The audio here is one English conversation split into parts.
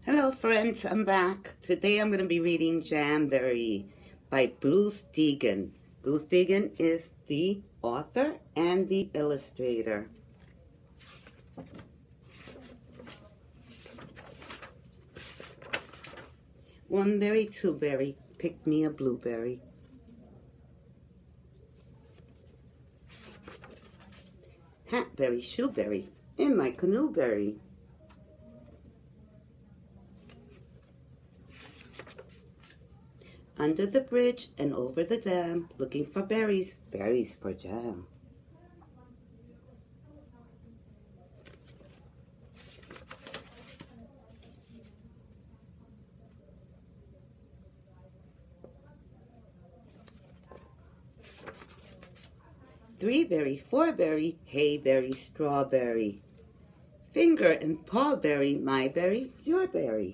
Hello friends, I'm back. Today I'm going to be reading Jamberry by Bruce Degen. Bruce Degen is the author and the illustrator. One berry, two berry, pick me a blueberry. Hatberry, shoeberry, in my canoeberry. Under the bridge and over the dam, looking for berries, berries for jam. Three berry, four berry, hay berry, strawberry. Finger and paw berry, my berry, your berry.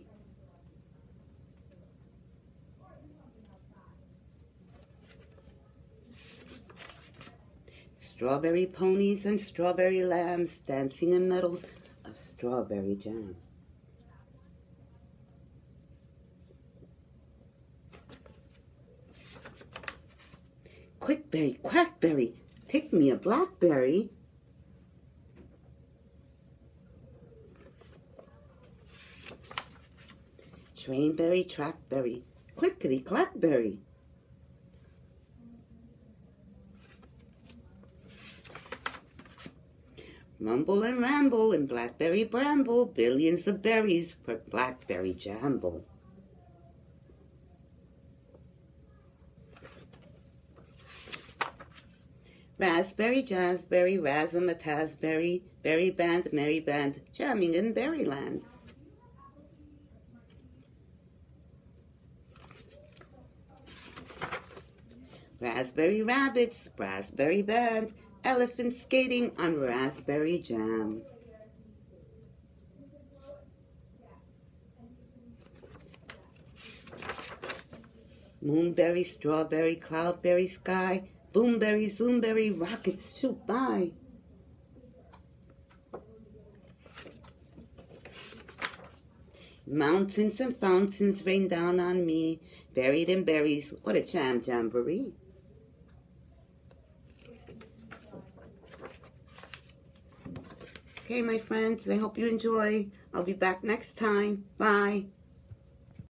Strawberry ponies and strawberry lambs dancing in meadows of strawberry jam. Quickberry, quackberry, pick me a blackberry. Trainberry, trackberry, clickety-clackberry. Rumble and ramble in blackberry bramble, billions of berries for blackberry jamble. Raspberry, jazzberry, razzmatazberry, berry band, merry band, jamming in berryland. Raspberry rabbits, raspberry band, elephant skating on raspberry jam. Moonberry, strawberry, cloudberry sky, boomberry, zoomberry, rockets shoot by. Mountains and fountains rain down on me, buried in berries, what a jamboree. Okay, my friends, I hope you enjoy. I'll be back next time. Bye.